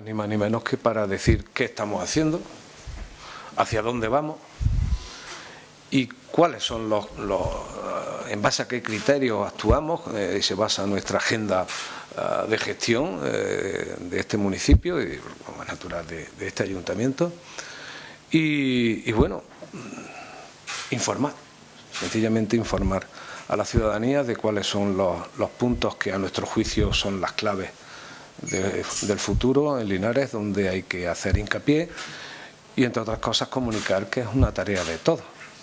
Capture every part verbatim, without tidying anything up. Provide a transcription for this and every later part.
ni más ni menos que para decir qué estamos haciendo, hacia dónde vamos y cuáles son los, los en base a qué criterios actuamos, eh, se basa nuestra agenda uh, de gestión eh, de este municipio y, como es natural, de, de este ayuntamiento. Y, y bueno, informar, sencillamente informar a la ciudadanía de cuáles son los, los puntos que a nuestro juicio son las claves de, del futuro en Linares, donde hay que hacer hincapié y, entre otras cosas, comunicar que es una tarea de todos.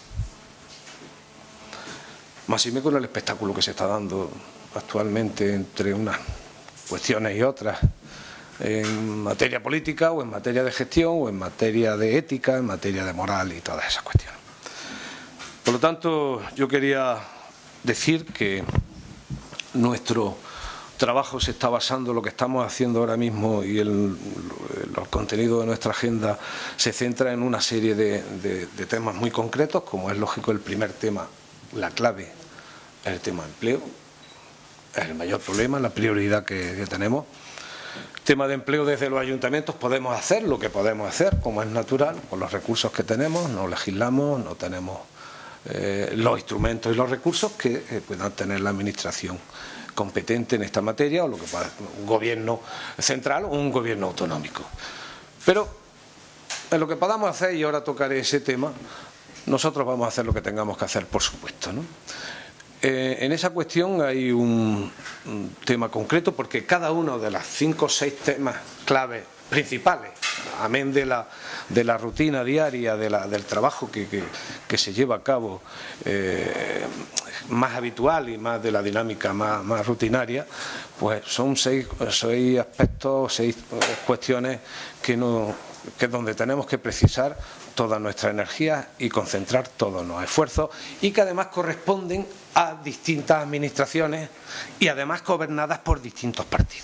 Máxime con el espectáculo que se está dando actualmente entre unas cuestiones y otras en materia política o en materia de gestión o en materia de ética, en materia de moral y todas esas cuestiones. Por lo tanto, yo quería decir que nuestro trabajo se está basando, lo que estamos haciendo ahora mismo y el, el contenido de nuestra agenda se centra en una serie de, de, de temas muy concretos, como es lógico el primer tema, la clave es el tema empleo, es el mayor problema, la prioridad que, que tenemos. Tema de empleo desde los ayuntamientos podemos hacer lo que podemos hacer, como es natural, con los recursos que tenemos, no legislamos, no tenemos eh, los instrumentos y los recursos que eh, puedan tener la administración competente en esta materia o lo que pueda un gobierno central o un gobierno autonómico. Pero en lo que podamos hacer, y ahora tocaré ese tema, nosotros vamos a hacer lo que tengamos que hacer, por supuesto, ¿no? Eh, en esa cuestión hay un, un tema concreto, porque cada uno de los cinco o seis temas claves principales, amén de la, de la rutina diaria, de la, del trabajo que, que, que se lleva a cabo eh, más habitual y más de la dinámica más, más rutinaria, pues son seis, seis aspectos, seis cuestiones que, no, que es donde tenemos que precisar toda nuestra energía y concentrar todos los esfuerzos, y que además corresponden a distintas administraciones y además gobernadas por distintos partidos.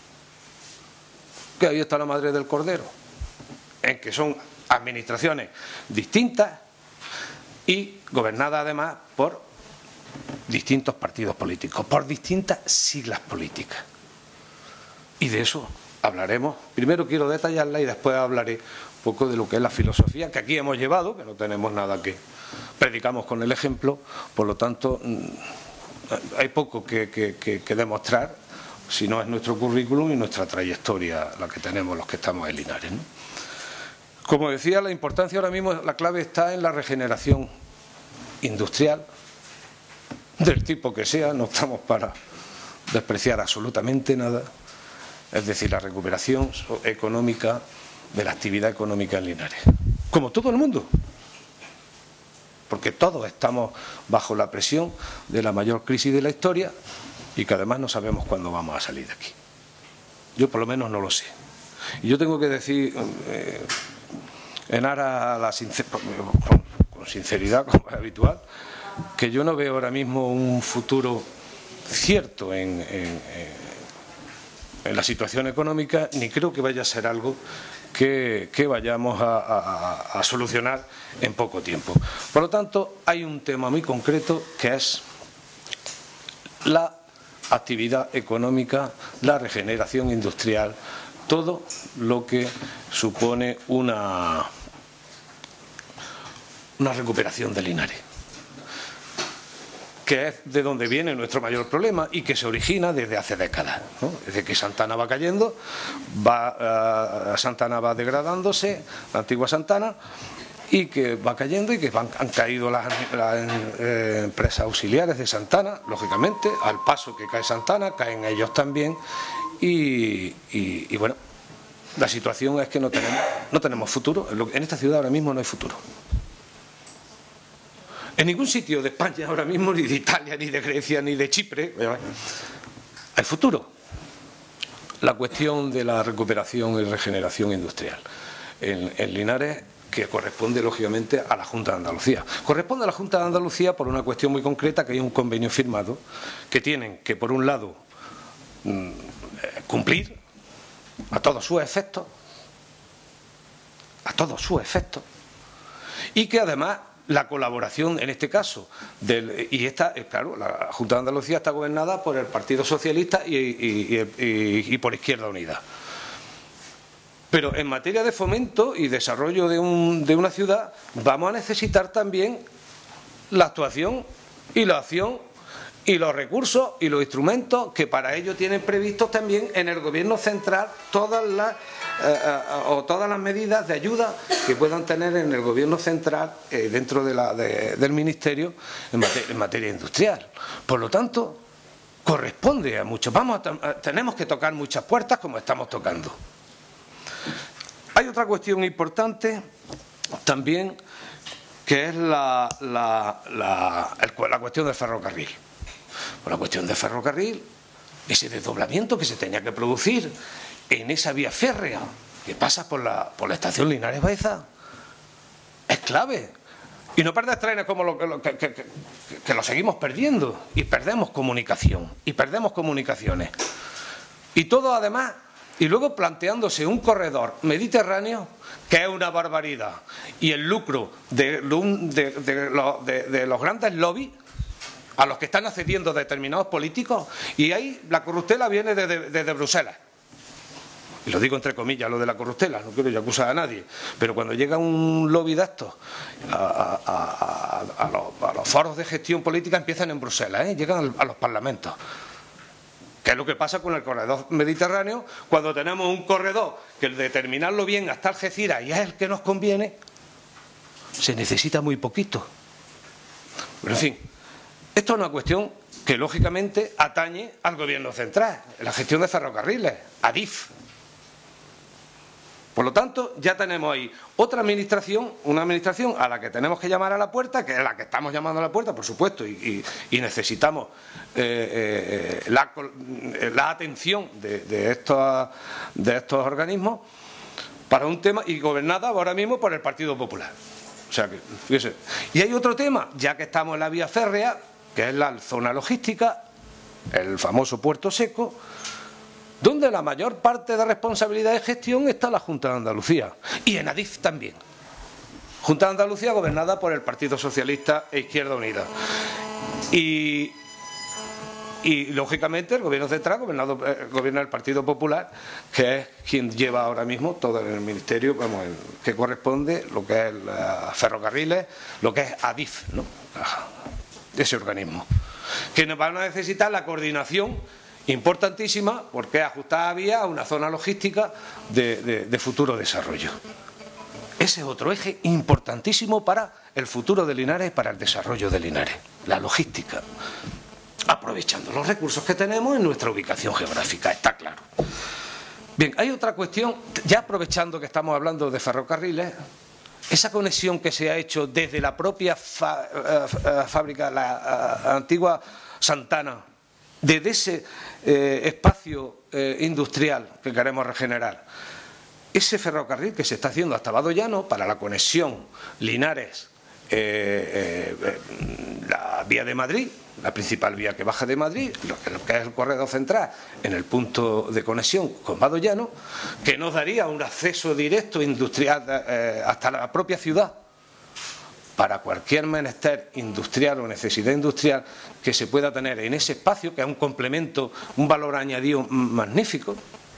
Que ahí está la madre del cordero, en que son administraciones distintas y gobernadas además por distintos partidos políticos, por distintas siglas políticas. Y de eso hablaremos. Primero quiero detallarla y después hablaré un poco de lo que es la filosofía que aquí hemos llevado, que no tenemos nada que predicamos con el ejemplo, por lo tanto hay poco que, que, que, que demostrar, si no es nuestro currículum y nuestra trayectoria la que tenemos los que estamos en Linares, ¿no? Como decía, la importancia ahora mismo, la clave está en la regeneración industrial, del tipo que sea, no estamos para despreciar absolutamente nada, es decir, la recuperación económica de la actividad económica en Linares, como todo el mundo, porque todos estamos bajo la presión de la mayor crisis de la historia y que además no sabemos cuándo vamos a salir de aquí. Yo por lo menos no lo sé. Y yo tengo que decir, eh, en aras a la sincer con, con sinceridad, como es habitual, que yo no veo ahora mismo un futuro cierto en, en, en la situación económica, ni creo que vaya a ser algo que, que vayamos a, a, a solucionar en poco tiempo. Por lo tanto, hay un tema muy concreto que es la actividad económica, la regeneración industrial, todo lo que supone una, una recuperación de Linares, que es de donde viene nuestro mayor problema y que se origina desde hace décadas, ¿no? Desde que Santana va cayendo, va, uh, Santana va degradándose, la antigua Santana, y que va cayendo y que van, han caído las, las eh, empresas auxiliares de Santana, lógicamente, al paso que cae Santana, caen ellos también, y, y, y bueno, la situación es que no tenemos, no tenemos futuro, en esta ciudad ahora mismo no hay futuro. En ningún sitio de España ahora mismo, ni de Italia, ni de Grecia, ni de Chipre, hay futuro. La cuestión de la recuperación y regeneración industrial en, en Linares, que corresponde lógicamente a la Junta de Andalucía. Corresponde a la Junta de Andalucía por una cuestión muy concreta, que hay un convenio firmado, que tienen que, por un lado, cumplir a todos sus efectos, a todos sus efectos, y que además la colaboración, en este caso, del, y esta, claro, la Junta de Andalucía está gobernada por el Partido Socialista y, y, y, y, y por Izquierda Unida. Pero en materia de fomento y desarrollo de, un, de una ciudad vamos a necesitar también la actuación y la acción y los recursos y los instrumentos que para ello tienen previstos también en el Gobierno central todas las eh, eh, o todas las medidas de ayuda que puedan tener en el Gobierno central eh, dentro de la, de, del Ministerio en materia, en materia industrial. Por lo tanto, corresponde a muchos. Vamos a, a, tenemos que tocar muchas puertas como estamos tocando. Hay otra cuestión importante también, que es la, la, la, el, la cuestión del ferrocarril. Por la cuestión del ferrocarril, ese desdoblamiento que se tenía que producir en esa vía férrea que pasa por la, por la estación Linares Baeza es clave. Y no perder trenes como lo, que, que, que, que lo seguimos perdiendo. Y perdemos comunicación. Y perdemos comunicaciones. Y todo además, y luego planteándose un corredor mediterráneo que es una barbaridad. Y el lucro de, de, de, de, de, de los grandes lobbies a los que están accediendo determinados políticos, y ahí la corruptela viene desde, desde Bruselas. Y lo digo entre comillas, lo de la corruptela, no quiero yo acusar a nadie, pero cuando llega un lobby de estos a, a, a, a, los, a los foros de gestión política, empiezan en Bruselas, ¿eh? Llegan a los parlamentos. ¿Qué es lo que pasa con el corredor mediterráneo? Cuando tenemos un corredor que el determinarlo bien hasta Algeciras y es el que nos conviene, se necesita muy poquito. Pero en fin, esto es una cuestión que lógicamente atañe al Gobierno central, la gestión de ferrocarriles, Adif. Por lo tanto, ya tenemos ahí otra administración, una administración a la que tenemos que llamar a la puerta, que es la que estamos llamando a la puerta, por supuesto, y, y, y necesitamos eh, eh, la, la atención de, de, estos, de estos organismos para un tema, y gobernada ahora mismo por el Partido Popular. O sea que, fíjese. Y hay otro tema, ya que estamos en la vía férrea, que es la zona logística, el famoso Puerto Seco, donde la mayor parte de responsabilidad de gestión está la Junta de Andalucía, y en Adif también. Junta de Andalucía gobernada por el Partido Socialista e Izquierda Unida. Y, y lógicamente el Gobierno central gobernado, eh, gobierna el Partido Popular, que es quien lleva ahora mismo todo el ministerio, vamos, el, que corresponde lo que es los ferrocarriles, lo que es Adif, ¿no? Ese organismo, que nos van a necesitar la coordinación importantísima, porque es ajustada a vía a una zona logística de, de, de futuro desarrollo. Ese es otro eje importantísimo para el futuro de Linares y para el desarrollo de Linares, la logística, aprovechando los recursos que tenemos en nuestra ubicación geográfica, está claro. Bien, hay otra cuestión, ya aprovechando que estamos hablando de ferrocarriles, esa conexión que se ha hecho desde la propia fa, uh, fábrica, la uh, antigua Santana, desde ese eh, espacio eh, industrial que queremos regenerar, ese ferrocarril que se está haciendo hasta Badollano para la conexión Linares, eh, eh, la vía de Madrid, la principal vía que baja de Madrid, lo que, lo que es el corredor central, en el punto de conexión con Badollano, que nos daría un acceso directo industrial eh, hasta la propia ciudad, para cualquier menester industrial o necesidad industrial que se pueda tener en ese espacio, que es un complemento, un valor añadido magnífico.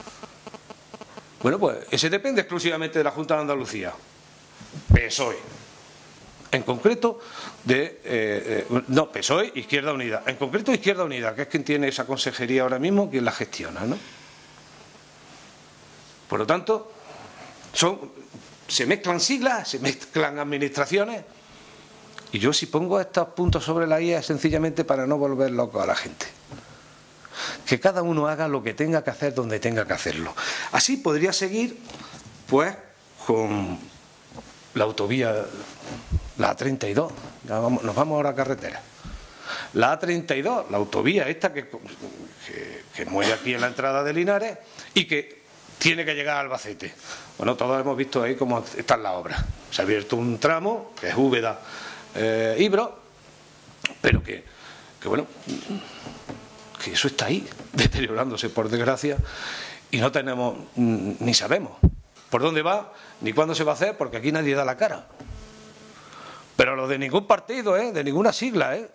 Bueno, pues ese depende exclusivamente de la Junta de Andalucía, P S O E. En concreto, de eh, eh, no, P S O E, Izquierda Unida. En concreto, Izquierda Unida, que es quien tiene esa consejería ahora mismo, quien la gestiona, ¿no? Por lo tanto, son, se mezclan siglas, se mezclan administraciones. Y yo si pongo estos puntos sobre la I es sencillamente para no volver loco a la gente. Que cada uno haga lo que tenga que hacer donde tenga que hacerlo. Así podría seguir, pues, con la autovía, la A treinta y dos. Ya vamos, nos vamos ahora a carretera. La A treinta y dos, la autovía esta que, que, que muere aquí en la entrada de Linares y que tiene que llegar a Albacete. Bueno, todos hemos visto ahí cómo están las obras. Se ha abierto un tramo, que es Úbeda, Eh, Ibro, pero que, que bueno, que eso está ahí, deteriorándose por desgracia, y no tenemos, ni sabemos por dónde va, ni cuándo se va a hacer, porque aquí nadie da la cara. Pero lo de ningún partido, ¿eh? De ninguna sigla, ¿eh?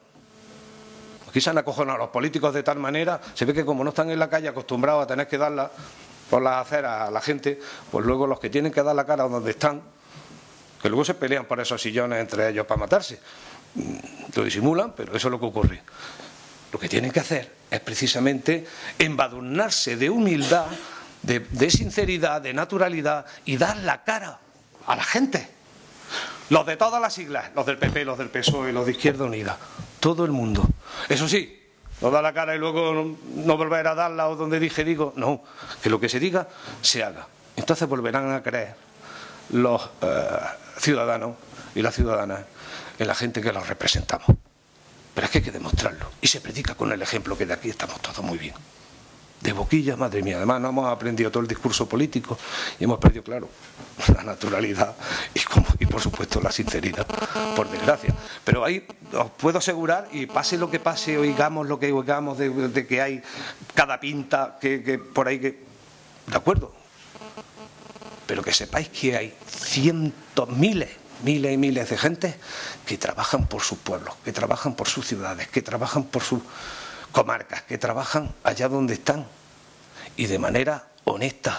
Aquí se han acojonado a los políticos de tal manera, se ve que como no están en la calle acostumbrados a tener que darla, por las aceras a la gente, pues luego los que tienen que dar la cara donde están, que luego se pelean por esos sillones entre ellos para matarse, lo disimulan, pero eso es lo que ocurre. Lo que tienen que hacer es precisamente embadurnarse de humildad, de, de sinceridad, de naturalidad y dar la cara a la gente. Los de todas las siglas, los del P P, los del P S O E, los de Izquierda Unida, todo el mundo. Eso sí, no da la cara y luego no, no volver a darla o donde dije digo, no, que lo que se diga se haga. Entonces volverán a creer los eh, ciudadanos y las ciudadanas en la gente que los representamos. Pero es que hay que demostrarlo y se predica con el ejemplo, que de aquí estamos todos muy bien. De boquilla, madre mía. Además no hemos aprendido todo el discurso político y hemos perdido, claro, la naturalidad y, como, y por supuesto la sinceridad, por desgracia. Pero ahí os puedo asegurar, y pase lo que pase, oigamos lo que oigamos de, de que hay cada pinta que, que por ahí que... De acuerdo. Pero que sepáis que hay cientos, miles, miles y miles de gente que trabajan por sus pueblos, que trabajan por sus ciudades, que trabajan por sus comarcas, que trabajan allá donde están y de manera honesta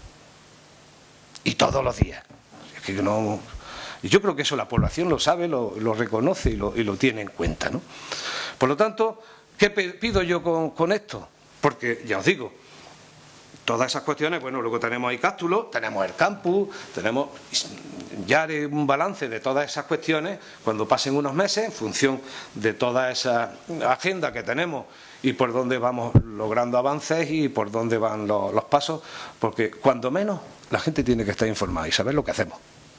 y todos los días. Es que no, yo creo que eso la población lo sabe, lo, lo reconoce y lo, y lo tiene en cuenta, ¿no? Por lo tanto, ¿qué pido yo con, con esto? Porque ya os digo, todas esas cuestiones, bueno, luego tenemos ahí Cástulo, tenemos el campus, tenemos, ya haré un balance de todas esas cuestiones cuando pasen unos meses, en función de toda esa agenda que tenemos y por dónde vamos logrando avances y por dónde van los, los pasos, porque cuando menos la gente tiene que estar informada y saber lo que hacemos.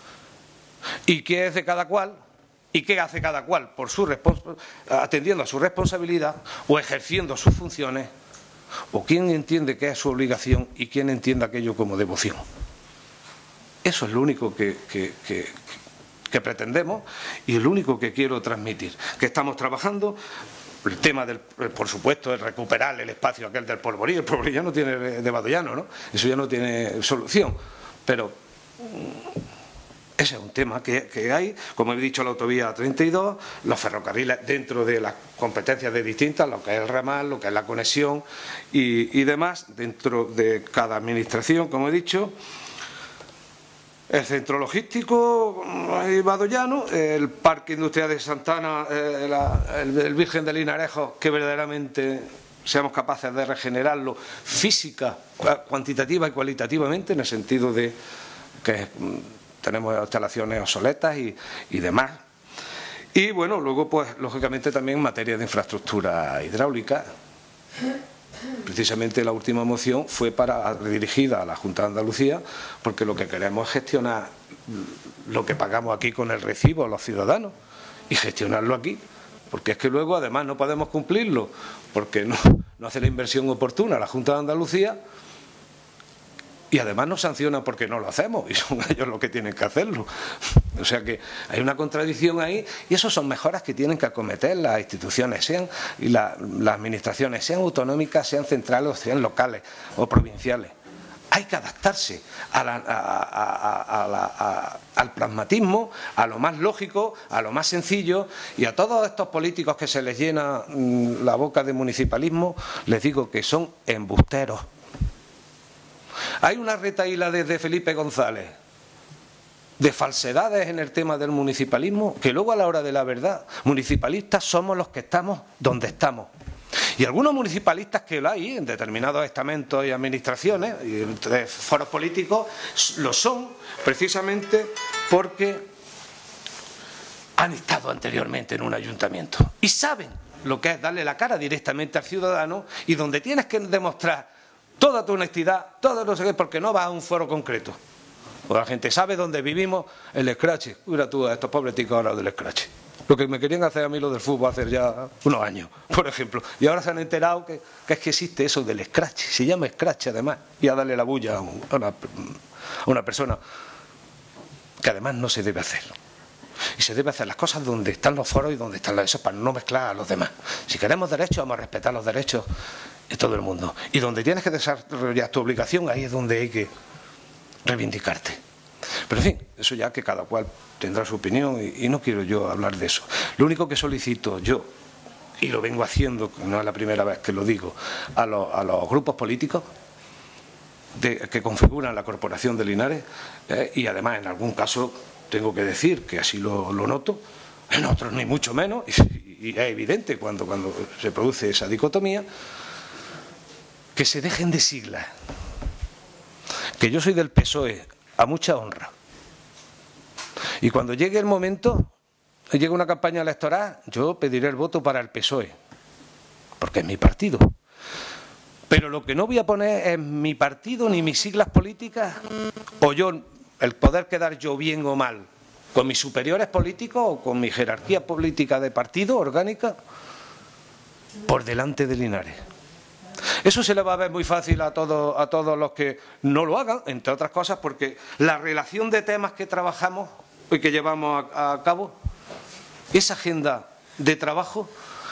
Y qué es de cada cual, y qué hace cada cual por su atendiendo a su responsabilidad o ejerciendo sus funciones, o quién entiende que es su obligación y quién entiende aquello como devoción. Eso es lo único que, que, que, que pretendemos y es lo único que quiero transmitir. Que estamos trabajando, el tema del, por supuesto, es recuperar el espacio aquel del Polvorí. El Polvorí ya no tiene de Badoyano, ¿no? Eso ya no tiene solución. Pero ese es un tema que, que hay, como he dicho, la autovía treinta y dos, los ferrocarriles dentro de las competencias de distintas, lo que es el ramal, lo que es la conexión y, y demás, dentro de cada administración, como he dicho. El centro logístico badoyano, el parque industrial de Santana, eh, la, el, el Virgen de Linarejo, que verdaderamente seamos capaces de regenerarlo física, cuantitativa y cualitativamente, en el sentido de que tenemos instalaciones obsoletas y, y demás. Y bueno, luego pues lógicamente también en materia de infraestructura hidráulica. Precisamente la última moción fue para, dirigida a la Junta de Andalucía, porque lo que queremos es gestionar lo que pagamos aquí con el recibo a los ciudadanos y gestionarlo aquí, porque es que luego además no podemos cumplirlo porque no, no hace la inversión oportuna la Junta de Andalucía y además nos sanciona porque no lo hacemos y son ellos los que tienen que hacerlo. O sea que hay una contradicción ahí y eso son mejoras que tienen que acometer las instituciones, sean y la, las administraciones, sean autonómicas, sean centrales, sean locales o provinciales. Hay que adaptarse a la, a, a, a la, a, al pragmatismo, a lo más lógico, a lo más sencillo, y a todos estos políticos que se les llena mmm, la boca de municipalismo, les digo que son embusteros. Hay una retahíla desde Felipe González de falsedades en el tema del municipalismo, que luego a la hora de la verdad, municipalistas somos los que estamos donde estamos. Y algunos municipalistas que lo hay en determinados estamentos y administraciones y entre foros políticos lo son precisamente porque han estado anteriormente en un ayuntamiento y saben lo que es darle la cara directamente al ciudadano y donde tienes que demostrar toda tu honestidad, todo no sé qué, porque no vas a un foro concreto. O la gente sabe dónde vivimos, el escrache. Mira tú a estos pobres ticos ahora del escrache. Lo que me querían hacer a mí lo del fútbol hace ya unos años, por ejemplo. Y ahora se han enterado que, que es que existe eso del escrache. Se llama escrache además. Y a darle la bulla a, un, a, una, a una persona que además no se debe hacer. Y se debe hacer las cosas donde están los foros y donde están los esos para no mezclar a los demás. Si queremos derechos, vamos a respetar los derechos de todo el mundo. Y donde tienes que desarrollar tu obligación, ahí es donde hay que reivindicarte. Pero en fin, eso ya que cada cual tendrá su opinión y, y no quiero yo hablar de eso. Lo único que solicito yo, y lo vengo haciendo, no es la primera vez que lo digo, a los, a los grupos políticos, de, que configuran la Corporación de Linares, eh, y además en algún caso tengo que decir que así lo, lo noto, en otros ni mucho menos, y, y es evidente cuando, cuando se produce esa dicotomía, que se dejen de siglas. Que yo soy del P S O E, a mucha honra. Y cuando llegue el momento, llegue una campaña electoral, yo pediré el voto para el P S O E, porque es mi partido. Pero lo que no voy a poner es mi partido ni mis siglas políticas, o yo, el poder quedar yo bien o mal con mis superiores políticos o con mi jerarquía política de partido orgánica, por delante de Linares. Eso se le va a ver muy fácil a todos, a todos los que no lo hagan, entre otras cosas porque la relación de temas que trabajamos y que llevamos a, a cabo, esa agenda de trabajo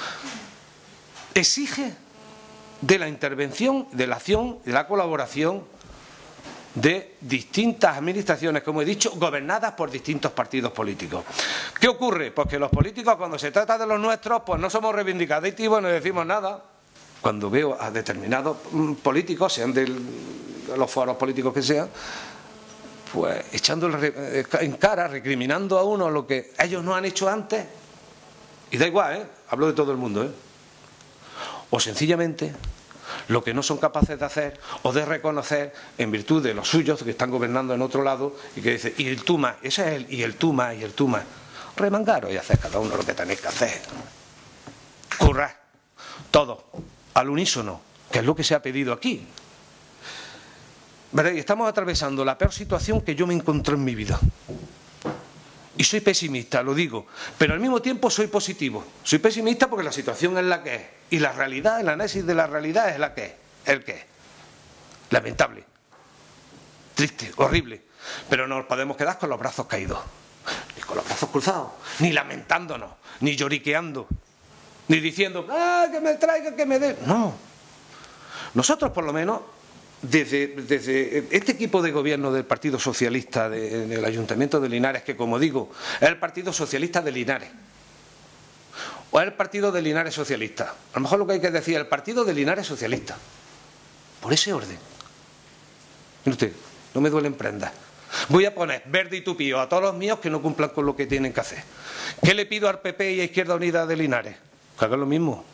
exige de la intervención, de la acción, de la colaboración de distintas administraciones, como he dicho, gobernadas por distintos partidos políticos. ¿Qué ocurre? Pues que los políticos, cuando se trata de los nuestros, pues no somos reivindicativos, no decimos nada. Cuando veo a determinados políticos, sean de los foros políticos que sean, pues echándole en cara, recriminando a uno lo que ellos no han hecho antes, y da igual, ¿eh? Hablo de todo el mundo, ¿eh? O sencillamente lo que no son capaces de hacer o de reconocer en virtud de los suyos que están gobernando en otro lado y que dicen, y el tú más, ese es el, y el tú más, y el tú más. Remangaros y hacer cada uno lo que tenéis que hacer. Currar, todo, al unísono, que es lo que se ha pedido aquí. ¿Verdad? Y estamos atravesando la peor situación que yo me encontré en mi vida. Y soy pesimista, lo digo, pero al mismo tiempo soy positivo. Soy pesimista porque la situación es la que es. Y la realidad, el análisis de la realidad es la que es. El que es. Lamentable. Triste, horrible. Pero no nos podemos quedar con los brazos caídos. Ni con los brazos cruzados. Ni lamentándonos. Ni lloriqueando. Ni diciendo, ah, que me traiga, que me dé. No. Nosotros por lo menos, Desde, desde este equipo de gobierno del Partido Socialista de, en el Ayuntamiento de Linares, que como digo, es el Partido Socialista de Linares, o es el Partido de Linares Socialista, a lo mejor lo que hay que decir es el Partido de Linares Socialista, por ese orden. Mire usted, no me duelen prendas. Voy a poner verde y tupío a todos los míos que no cumplan con lo que tienen que hacer. ¿Qué le pido al P P y a Izquierda Unida de Linares? Que hagan lo mismo.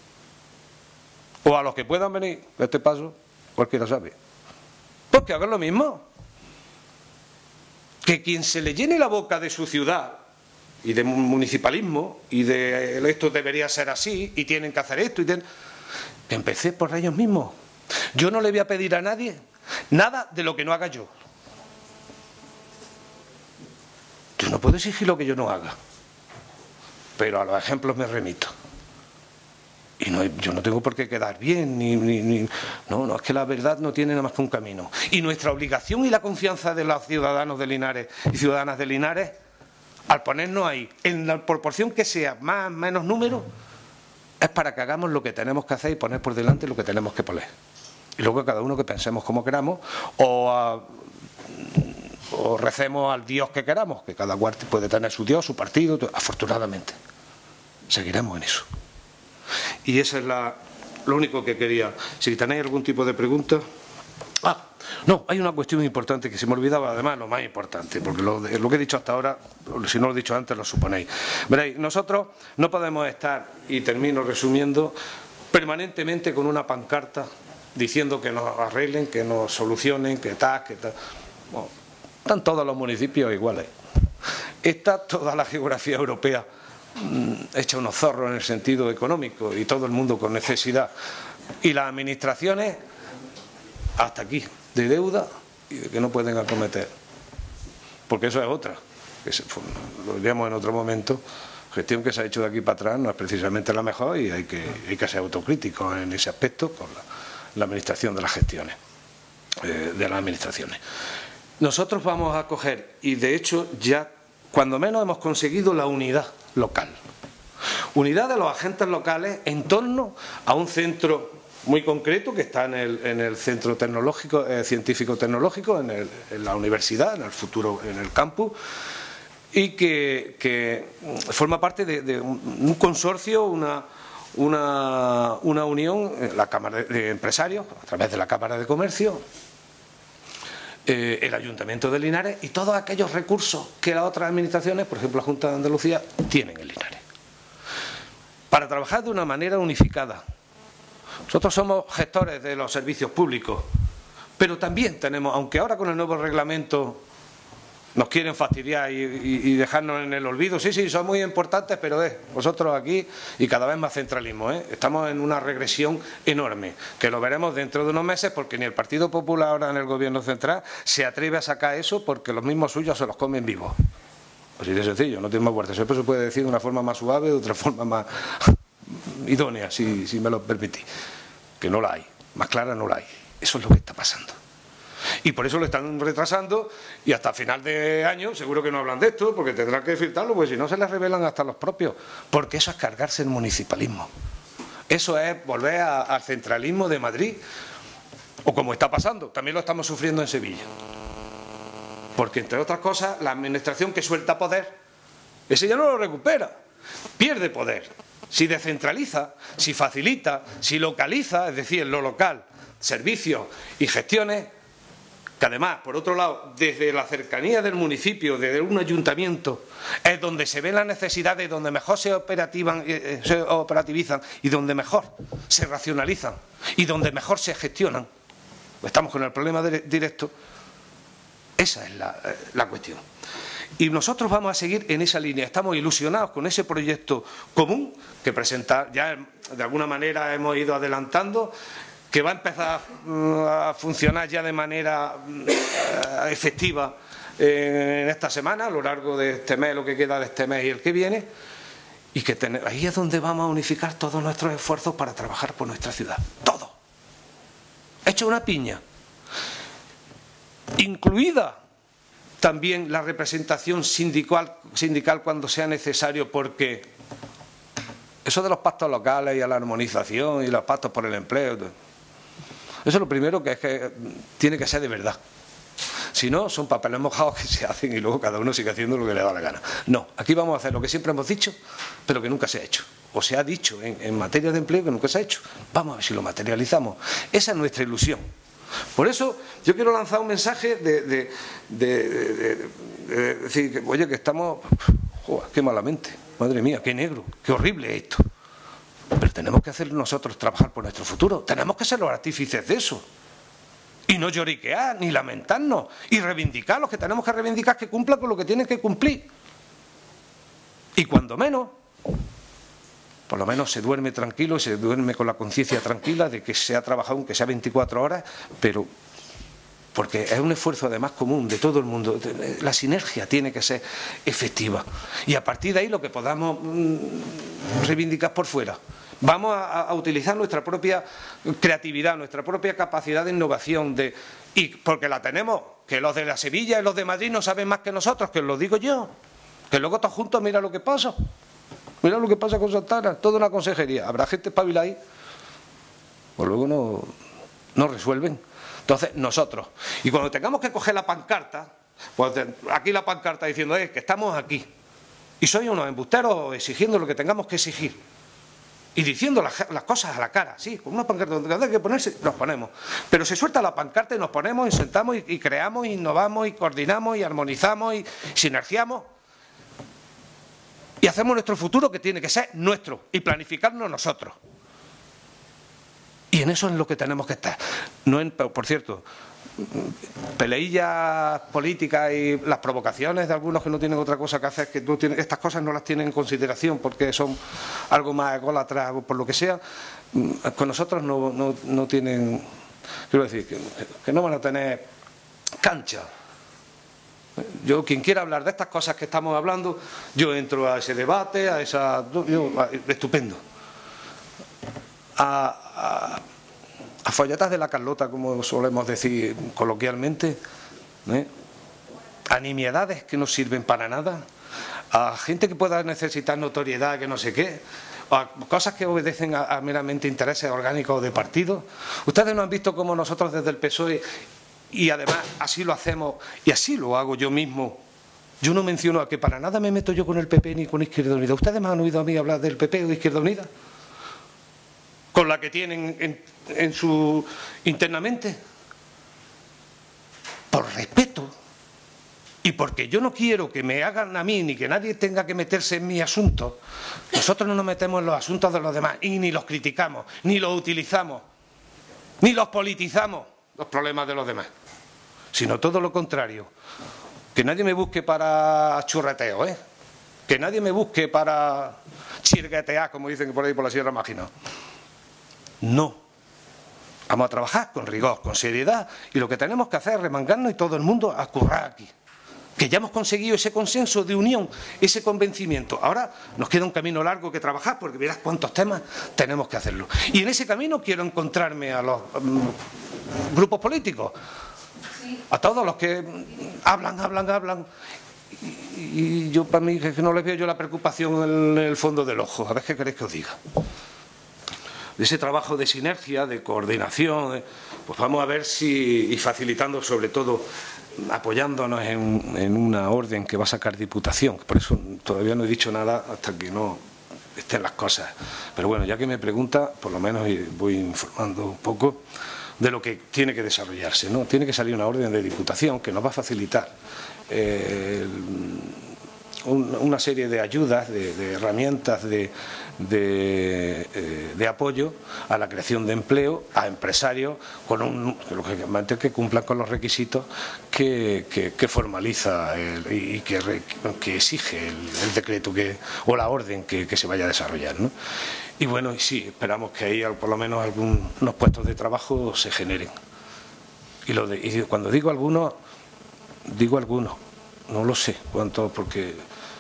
O a los que puedan venir a este paso, cualquiera sabe. Pues que hagan lo mismo. Que quien se le llene la boca de su ciudad y de municipalismo y de esto debería ser así y tienen que hacer esto y ten... que empecé por ellos mismos. Yo no le voy a pedir a nadie nada de lo que no haga yo. Yo no puedo exigir lo que yo no haga, pero a los ejemplos me remito. Y no, yo no tengo por qué quedar bien, ni, ni, ni... No, no, es que la verdad no tiene nada más que un camino. Y nuestra obligación y la confianza de los ciudadanos de Linares y ciudadanas de Linares, al ponernos ahí, en la proporción que sea, más o menos número, es para que hagamos lo que tenemos que hacer y poner por delante lo que tenemos que poner. Y luego cada uno que pensemos como queramos, o, a, o recemos al Dios que queramos, que cada cual puede tener su Dios, su partido, afortunadamente. Seguiremos en eso. Y eso es la, lo único que quería. Si tenéis algún tipo de pregunta. Ah, no, hay una cuestión importante que se me olvidaba, además lo más importante, porque lo, lo que he dicho hasta ahora, si no lo he dicho antes, lo suponéis. Veréis, nosotros no podemos estar, y termino resumiendo, permanentemente con una pancarta diciendo que nos arreglen, que nos solucionen, que tal, que tal. Bueno, están todos los municipios iguales. Está toda la geografía europea hecha unos zorros en el sentido económico y todo el mundo con necesidad, y las administraciones hasta aquí de deuda y de que no pueden acometer, porque eso es otra que se, lo diremos en otro momento. Gestión que se ha hecho de aquí para atrás no es precisamente la mejor y hay que, hay que ser autocríticos en ese aspecto con la, la administración de las gestiones eh, de las administraciones. Nosotros vamos a coger, y de hecho ya cuando menos hemos conseguido la unidad local. Unidad de los agentes locales en torno a un centro muy concreto que está en el, en el centro tecnológico, eh, científico-tecnológico, en, el, en la universidad, en el futuro, en el campus, y que, que forma parte de, de un consorcio, una, una, una unión, la Cámara de Empresarios, a través de la Cámara de Comercio, eh, el Ayuntamiento de Linares y todos aquellos recursos que las otras administraciones, por ejemplo la Junta de Andalucía, tienen en Linares. Para trabajar de una manera unificada. Nosotros somos gestores de los servicios públicos, pero también tenemos, aunque ahora con el nuevo reglamento nos quieren fastidiar y, y, y dejarnos en el olvido. Sí, sí, son muy importantes, pero es vosotros aquí y cada vez más centralismo, ¿eh? Estamos en una regresión enorme, que lo veremos dentro de unos meses, porque ni el Partido Popular ahora en el Gobierno central se atreve a sacar eso, porque los mismos suyos se los comen vivos. Así de sencillo, no tiene más vueltas. Eso se puede decir de una forma más suave, de otra forma más idónea, si, si me lo permitís. Que no la hay, más clara no la hay. Eso es lo que está pasando. Y por eso lo están retrasando y hasta final de año seguro que no hablan de esto, porque tendrán que filtrarlo, porque si no se les revelan hasta los propios. Porque eso es cargarse el municipalismo. Eso es volver a, al centralismo de Madrid, o como está pasando, también lo estamos sufriendo en Sevilla. Porque, entre otras cosas, la administración que suelta poder, ese ya no lo recupera, pierde poder. Si descentraliza, si facilita, si localiza, es decir, en lo local, servicios y gestiones, que además, por otro lado, desde la cercanía del municipio, desde un ayuntamiento, es donde se ven las necesidades, donde mejor se, operativan, eh, se operativizan y donde mejor se racionalizan y donde mejor se gestionan. Estamos con el problema directo. Esa es la, eh, la cuestión. Y nosotros vamos a seguir en esa línea. Estamos ilusionados con ese proyecto común que presentar, ya de alguna manera hemos ido adelantando, que va a empezar a funcionar ya de manera efectiva en esta semana, a lo largo de este mes, lo que queda de este mes y el que viene, y que tenemos, ahí es donde vamos a unificar todos nuestros esfuerzos para trabajar por nuestra ciudad. Todo. Hecho una piña. Incluida también la representación sindical, sindical cuando sea necesario, porque eso de los pactos locales y a la armonización y los pactos por el empleo, eso es lo primero que es que tiene que ser de verdad. Si no, son papeles mojados que se hacen y luego cada uno sigue haciendo lo que le da la gana. No, aquí vamos a hacer lo que siempre hemos dicho, pero que nunca se ha hecho. O se ha dicho en, en materia de empleo que nunca se ha hecho. Vamos a ver si lo materializamos. Esa es nuestra ilusión. Por eso yo quiero lanzar un mensaje de, de, de, de, de, de decir, que, oye, que estamos, joder, qué malamente, madre mía, qué negro, qué horrible esto. Pero tenemos que hacer nosotros trabajar por nuestro futuro, tenemos que ser los artífices de eso. Y no lloriquear, ni lamentarnos, y reivindicar los que tenemos que reivindicar, que cumplan con lo que tienen que cumplir. Y cuando menos, por lo menos se duerme tranquilo, se duerme con la conciencia tranquila de que se ha trabajado, aunque sea veinticuatro horas, pero porque es un esfuerzo además común de todo el mundo. La sinergia tiene que ser efectiva. Y a partir de ahí lo que podamos mmm, reivindicar por fuera. Vamos a, a utilizar nuestra propia creatividad, nuestra propia capacidad de innovación, de, y porque la tenemos, que los de la Sevilla y los de Madrid no saben más que nosotros, que os lo digo yo, que luego todos juntos mira lo que pasa. Mira lo que pasa con Santana, toda una consejería. Habrá gente espabilada ahí, pues luego no, no resuelven. Entonces, nosotros. Y cuando tengamos que coger la pancarta, pues aquí la pancarta diciendo eh, que estamos aquí. Y soy unos embusteros exigiendo lo que tengamos que exigir. Y diciendo las, las cosas a la cara, sí, con una pancarta donde hay que ponerse, nos ponemos. Pero se suelta la pancarta y nos ponemos, y sentamos y, y creamos, y innovamos, y coordinamos, y armonizamos, y sinergiamos. Y hacemos nuestro futuro, que tiene que ser nuestro, y planificarnos nosotros. Y en eso es lo que tenemos que estar. No en, por cierto, peleillas políticas y las provocaciones de algunos que no tienen otra cosa que hacer, que no tienen, estas cosas no las tienen en consideración porque son algo más ególatras o por lo que sea, con nosotros no, no, no tienen, quiero decir, que, que no van a tener cancha. Yo, quien quiera hablar de estas cosas que estamos hablando, yo entro a ese debate, a esa... Yo, estupendo. A, a, a folletas de la Carlota, como solemos decir coloquialmente, ¿eh? A nimiedades que no sirven para nada, a gente que pueda necesitar notoriedad, que no sé qué, a cosas que obedecen a, a meramente intereses orgánicos de partido. Ustedes no han visto cómo nosotros desde el P S O E, y además así lo hacemos, y así lo hago yo mismo. Yo no menciono a que para nada me meto yo con el P P ni con Izquierda Unida. ¿Ustedes me han oído a mí hablar del P P o de Izquierda Unida? Con la que tienen en, en su internamente. por respeto y porque yo no quiero que me hagan a mí ni que nadie tenga que meterse en mi asunto, nosotros no nos metemos en los asuntos de los demás y ni los criticamos, ni los utilizamos, ni los politizamos, los problemas de los demás, sino todo lo contrario. Que nadie me busque para churreteo, ¿eh? Que nadie me busque para chirguetear, como dicen por ahí por la Sierra Mágina. No. Vamos a trabajar con rigor, con seriedad, y lo que tenemos que hacer es remangarnos y todo el mundo a currar aquí. Que ya hemos conseguido ese consenso de unión, ese convencimiento. Ahora nos queda un camino largo que trabajar, porque verás cuántos temas tenemos que hacerlo. Y en ese camino quiero encontrarme a los um, grupos políticos, a todos los que hablan, hablan, hablan. Y, y yo, para mí, que no les veo yo la preocupación en el fondo del ojo. A ver qué queréis que os diga. De ese trabajo de sinergia, de coordinación, pues vamos a ver si, y facilitando sobre todo, apoyándonos en, en una orden que va a sacar Diputación. Por eso todavía no he dicho nada hasta que no estén las cosas. Pero bueno, ya que me pregunta, por lo menos voy informando un poco de lo que tiene que desarrollarse, ¿no? Tiene que salir una orden de Diputación que nos va a facilitar eh, un, una serie de ayudas, de, de herramientas de, de, eh, de apoyo a la creación de empleo, a empresarios, con un, lógicamente, que cumplan con los requisitos que, que, que formaliza el, y que, que exige el, el decreto que, o la orden que, que se vaya a desarrollar, ¿no? Y bueno, sí, esperamos que ahí por lo menos algunos puestos de trabajo se generen. Y, lo de, y cuando digo algunos, digo algunos, no lo sé cuántos, porque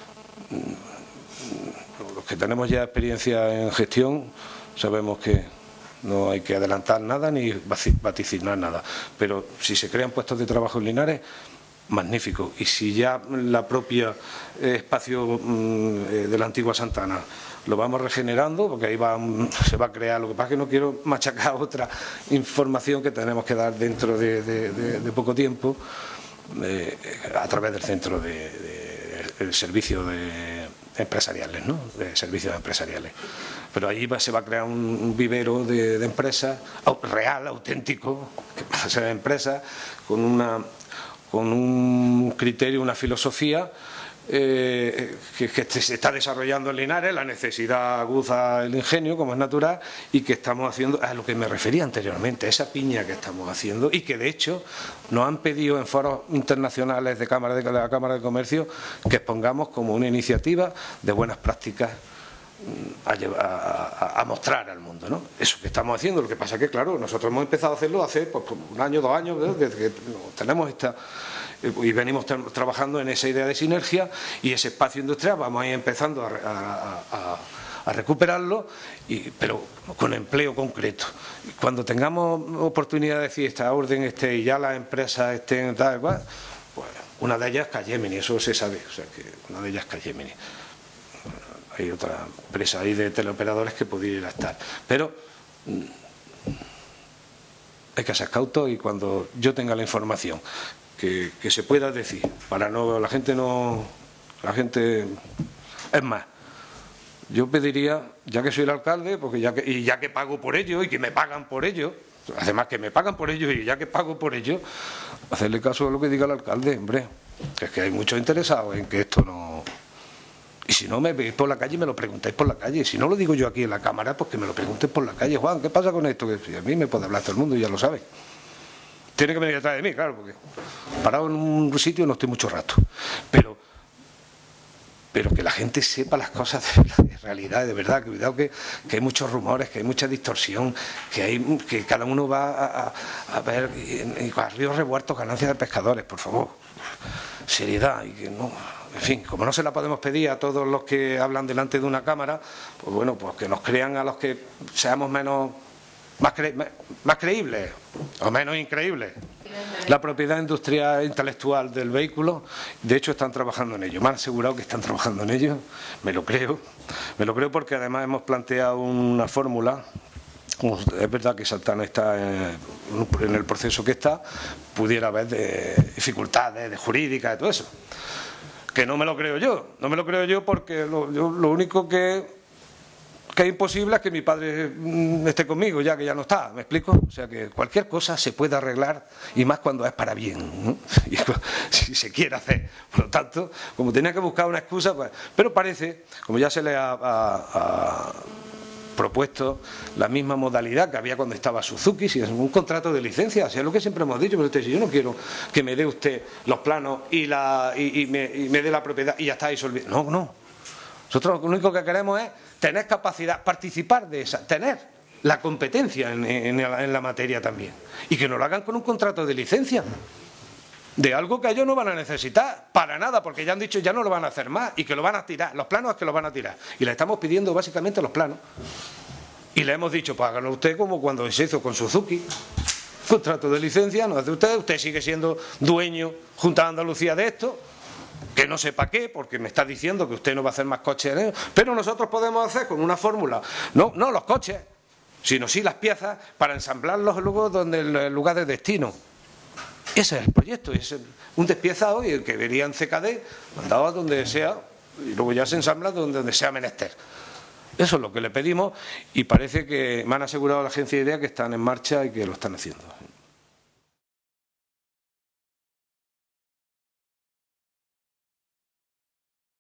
los que tenemos ya experiencia en gestión sabemos que no hay que adelantar nada ni vaticinar nada. Pero si se crean puestos de trabajo en Linares, magnífico. Y si ya la propia eh, espacio eh, de la antigua Santana lo vamos regenerando, porque ahí va, se va a crear, lo que pasa es que no quiero machacar otra información que tenemos que dar dentro de, de, de, de poco tiempo eh, a través del centro de, de, de servicios de empresariales, ¿no? De servicios empresariales. Pero allí va, se va a crear un, un vivero de, de empresas real, auténtico, que va a ser empresas con una con un criterio, una filosofía eh, que, que se está desarrollando en Linares, la necesidad aguza el ingenio, como es natural, y que estamos haciendo, a lo que me refería anteriormente, esa piña que estamos haciendo, y que de hecho nos han pedido en foros internacionales de, Cámara de, de la Cámara de Comercio que expongamos como una iniciativa de buenas prácticas A, llevar, a, a mostrar al mundo, ¿no? Eso que estamos haciendo. Lo que pasa es que, claro, nosotros hemos empezado a hacerlo hace pues, un año, dos años, ¿no? Desde que tenemos esta y venimos tra trabajando en esa idea de sinergia, y ese espacio industrial vamos a ir empezando a, a, a, a recuperarlo, y, pero con empleo concreto. Cuando tengamos oportunidad de decir esta orden esté y ya las empresas estén tal cual, pues una de ellas es Capgemini, eso se sabe, o sea que una de ellas es Capgemini. Hay otra empresa ahí de teleoperadores que pudiera estar. Pero hay que ser cautos, y cuando yo tenga la información que, que se pueda decir, para no, la gente no, la gente, es más, yo pediría, ya que soy el alcalde, porque ya que, y ya que pago por ello y que me pagan por ello, además que me pagan por ello y ya que pago por ello, hacerle caso a lo que diga el alcalde, hombre, que es que hay muchos interesados en que esto no. Y si no me veis por la calle, me lo preguntáis por la calle. Si no lo digo yo aquí en la cámara, pues que me lo preguntéis por la calle. Juan, ¿qué pasa con esto? Que a mí me puede hablar todo el mundo y ya lo sabe. Tiene que venir detrás de mí, claro, porque parado en un sitio no estoy mucho rato. Pero, pero que la gente sepa las cosas de realidad, de verdad. Cuidado que, que hay muchos rumores, que hay mucha distorsión, que, hay, que cada uno va a, a, a ver en, en ríos revueltos ganancias de pescadores, por favor. Seriedad, y que no. En fin, como no se la podemos pedir a todos los que hablan delante de una cámara, pues bueno, pues que nos crean a los que seamos menos, más, cre, más creíbles o menos increíbles. La propiedad industrial intelectual del vehículo, de hecho están trabajando en ello, me han asegurado que están trabajando en ello, me lo creo, me lo creo porque además hemos planteado una fórmula. Es verdad que Santana está en el proceso que está, pudiera haber de dificultades de jurídicas, de todo eso. Que no me lo creo yo, no me lo creo yo porque lo, yo, lo único que que es imposible es que mi padre esté conmigo ya que ya no está, ¿me explico? O sea que cualquier cosa se puede arreglar y más cuando es para bien, ¿no? Y si se quiere hacer. Por lo tanto, como tenía que buscar una excusa, pues, pero parece, como ya se le ha, ha, ha propuesto la misma modalidad que había cuando estaba Suzuki, si es un contrato de licencia, si es lo que siempre hemos dicho, pero usted, si yo no quiero que me dé usted los planos y, la, y, y, me, y me dé la propiedad y ya está, y se olvida. No, no. Nosotros lo único que queremos es tener capacidad, participar de esa, tener la competencia en, en, en la materia también. Y que nos lo hagan con un contrato de licencia. De algo que ellos no van a necesitar, para nada, porque ya han dicho ya no lo van a hacer más y que lo van a tirar. Los planos es que los van a tirar. Y le estamos pidiendo básicamente los planos. Y le hemos dicho, pues háganlo usted como cuando se hizo con Suzuki. Contrato de licencia, no hace usted, usted sigue siendo dueño junto a Andalucía de esto. Que no sé para qué, porque me está diciendo que usted no va a hacer más coches, ¿eh? Pero nosotros podemos hacer con una fórmula, no, no los coches, sino sí las piezas para ensamblarlos luego donde el lugar de destino. Ese es el proyecto, es un despiezado y el que vería en C K D, mandado a donde sea, y luego ya se ensambla donde, donde sea menester. Eso es lo que le pedimos y parece que me han asegurado la agencia de idea que están en marcha y que lo están haciendo.